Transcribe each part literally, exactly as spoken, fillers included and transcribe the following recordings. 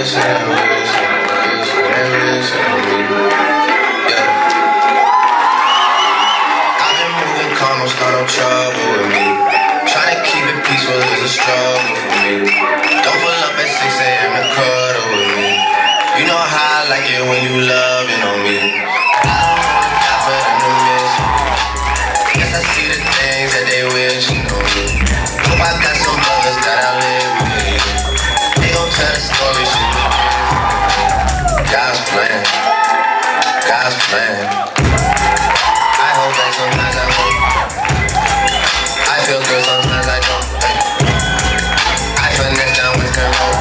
wish, I wish, I wish, I wish on me. Yeah. I've been moving calm, don't start no trouble with me. Trying to keep it peaceful is a struggle for me. Don't pull up at six A M and cuddle with me. You know how I like it when you loving on me. I don't wanna die for them to miss me. Guess I see the things that they wishing on me. Hope I got some brothers that I live with. They gon' tell the story, shit will give. God's plan, God's plan. I hope that sometimes I won't. I feel good sometimes I don't. I finesse down Western Road.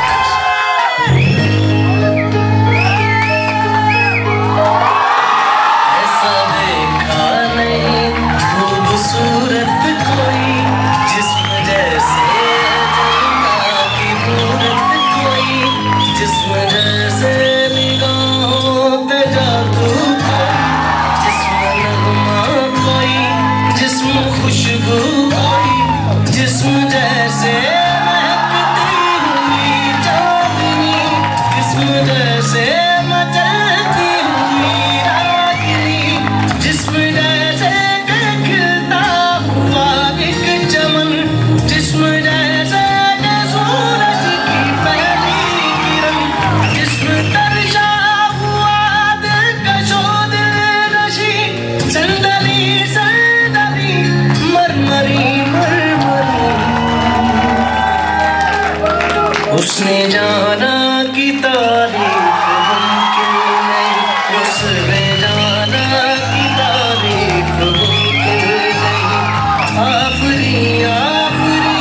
उसने जाना की तारीफ मुमकिन नहीं, उसने जाना की तारीफ मुमकिन नहीं। आफरी आफरी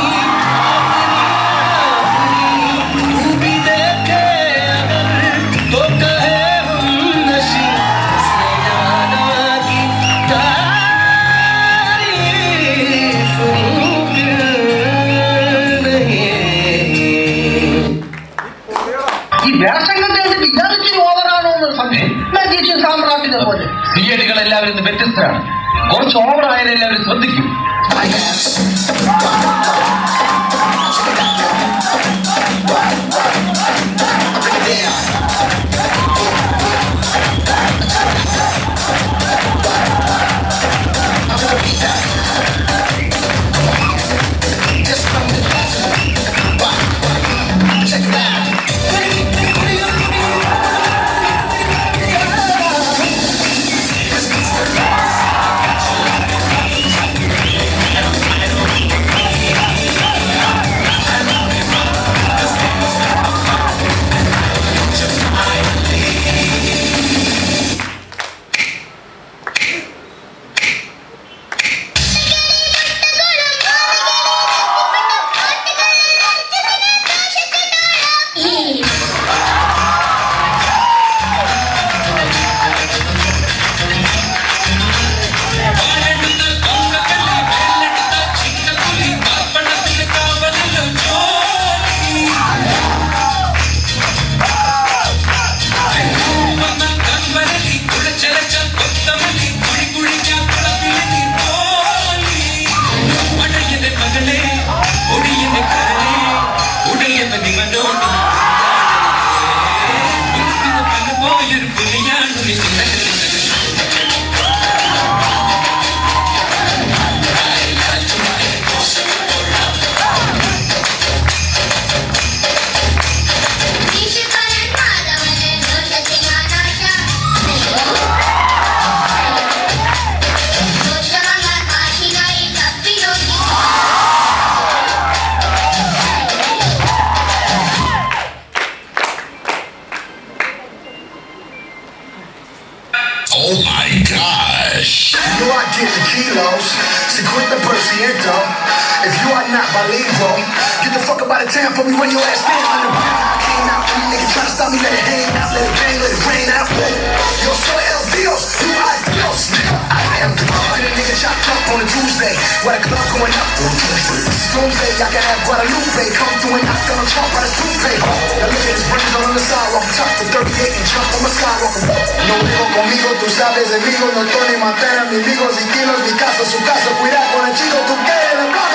आफरी तू भी देखे अगर तो कहे हम नशी। उसने जाना की तारीफ मुमकिन नहीं। സിഐഡികൾ എല്ലാവരും വ്യത്യസ്തരാണ്. കുറച്ച് ഓവറായാലും എല്ലാവരും ശ്രദ്ധിക്കും. Oh my gosh! You are getting kilos, cincuenta por ciento. If you are not bilingual, get the fuck up out of town for me when your ass stands on the ground. I came out, you niggas try to stop me, let it hang out, let it bang, let it rain out. Yo soy el Dios, you are Dios, nigga. I am the God. A nigga chopped up on a Tuesday, with a club going up on Tuesday. Tuesday, I can have Guadalupe come through and knock on a trunk by the toupee. Now look at his brains on the sidewalk, tough to thirty-eight and jump on my skywalk. No digo conmigo, tú sabes, amigo, no estoy ni matar a mis amigos y kilos, mi casa, su casa, cuidado con el chico, tú quieres la